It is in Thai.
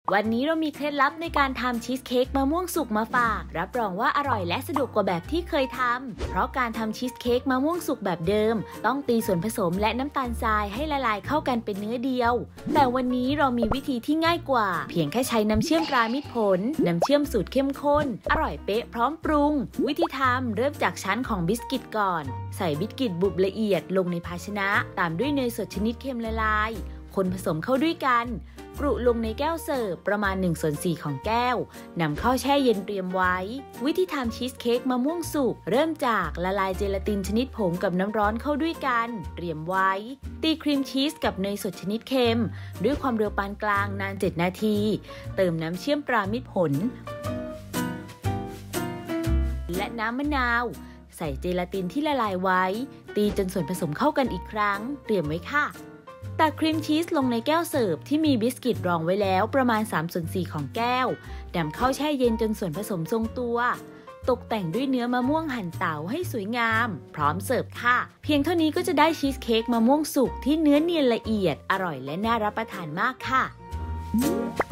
วันนี้เรามีเคล็ดลับในการทำชีสเค้กมะม่วงสุกมาฝากรับรองว่าอร่อยและสะดวกกว่าแบบที่เคยทำเพราะการทำชีสเค้กมะม่วงสุกแบบเดิมต้องตีส่วนผสมและน้ำตาลทรายให้ละลายเข้ากันเป็นเนื้อเดียวแต่วันนี้เรามีวิธีที่ง่ายกว่าเพียงแค่ใช้น้ำเชื่อมตรามิตรผลน้ำเชื่อมสูตรเข้มข้นอร่อยเป๊ะพร้อมปรุงวิธีทำเริ่มจากชั้นของบิสกิตก่อนใส่บิสกิตบุบละเอียดลงในภาชนะตามด้วยเนยสดชนิดเค็มละลายคนผสมเข้าด้วยกันกรุลงในแก้วเสิร์ฟประมาณ1/4ของแก้วนำเข้าแช่เย็นเตรียมไว้วิธีทำชีสเค้กมะม่วงสุกเริ่มจากละลายเจลาตินชนิดผงกับน้ำร้อนเข้าด้วยกันเตรียมไว้ตีครีมชีสกับเนยสดชนิดเค็มด้วยความเร็วปานกลางนาน7 นาทีเติมน้ำเชื่อมตรามิตรผลและน้ำมะนาวใส่เจลาตินที่ละลายไว้ตีจนส่วนผสมเข้ากันอีกครั้งเตรียมไว้ค่ะตักครีมชีสลงในแก้วเสิร์ฟที่มีบิสกิตรองไว้แล้วประมาณ3/4ของแก้วนำเข้าแช่เย็นจนส่วนผสมทรงตัวตกแต่งด้วยเนื้อมะม่วงหั่นเต๋าให้สวยงามพร้อมเสิร์ฟค่ะเพียงเท่านี้ก็จะได้ชีสเค้กมะม่วงสุกที่เนื้อเนียนละเอียดอร่อยและน่ารับประทานมากค่ะ